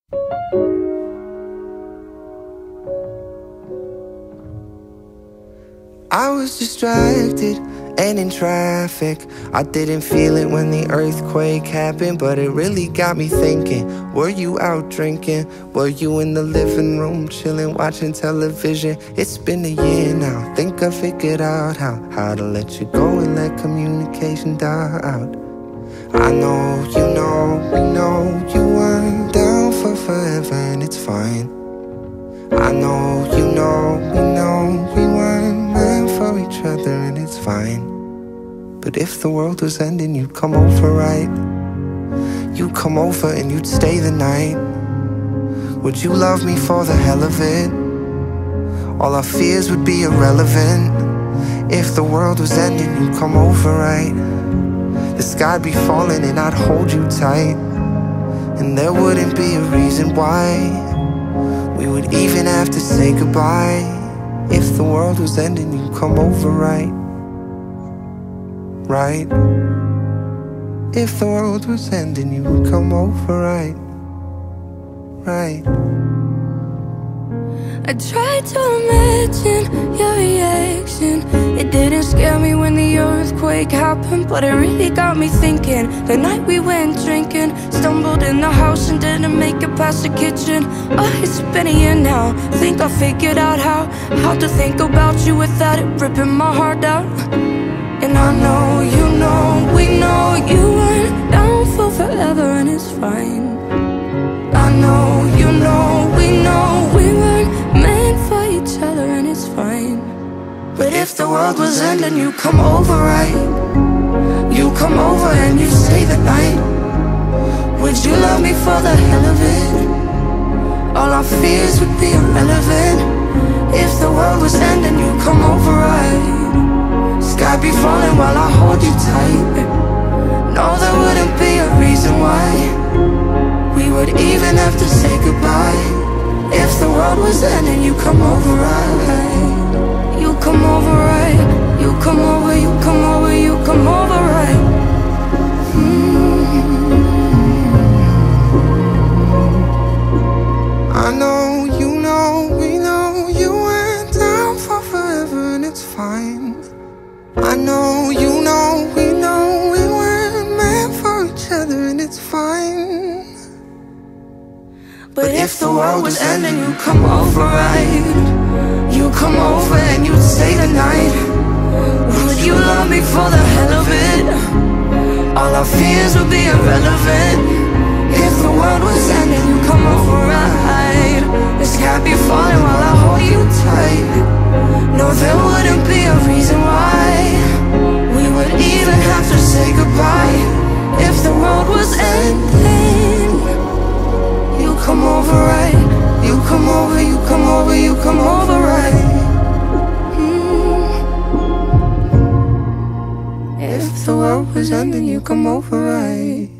I was distracted and in traffic. I didn't feel it when the earthquake happened, but it really got me thinking. Were you out drinking? Were you in the living room chilling, watching television? It's been a year now. Think I figured out how to let you go and let communication die out. I know, you know, we know you weren't down for forever, and it's fine. I know, you know, we weren't meant for each other, and it's fine. But if the world was ending, you'd come over, right? You'd come over and you'd stay the night. Would you love me for the hell of it? All our fears would be irrelevant. If the world was ending, you'd come over, right? The sky'd be falling and I'd hold you tight, and there wouldn't be a reason why we would even have to say goodbye. If the world was ending, you'd come over, right? Right? If the world was ending, you would come over, right? Right? I tried to imagine your reaction. It didn't scare me when the earthquake happened, but it really got me thinking. The night we went drinking, stumbled in the house and didn't make it past the kitchen. Oh, it's been a year now. Think I figured out how to think about you without it ripping my heart out. And I know, you know, we know you weren't down for forever, and it's fine. I know, you know, we weren't meant for each other, and it's fine. But if the world was ending, you come over, right? You come over and you stay the night. Would you love me for the hell of it? All our fears would be irrelevant. If the world was ending, you come over, right? Sky be falling while I hold you tight. No, there wouldn't be a reason why we would even have to say goodbye. If the world was ending, you come over, right? You come over, right? You come over, you come over, you come over, right? I know, you know, we know you went down for forever, and it's fine. I know, you know, we weren't meant for each other, and it's fine. But if the world was ending, you come over, right? You come over and you'd stay the night. Would you love me for the hell of it? All our fears would be irrelevant. If the world was ending, you come over, right? The sky be falling while I hold you tight. No, there wouldn't be a reason why we would even have to say goodbye. If the world was ending, you come over, right? You come over, you come over, you come over, right? If the world was ending, you come over, right?